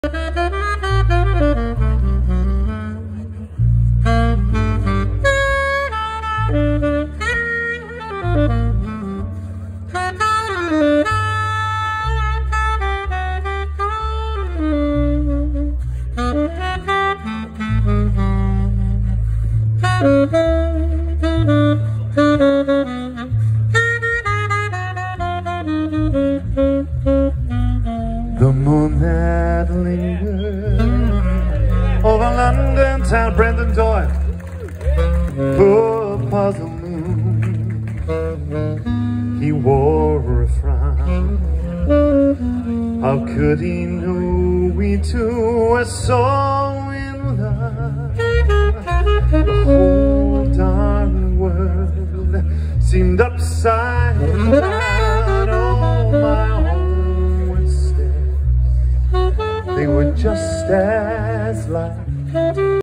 The moon that lingered over London town, Brendan Doyle, poor puzzle moon, he wore a frown. How could he know we two were so in love? The whole darn world seemed upside down. Oh, my homeward steps, they were just as light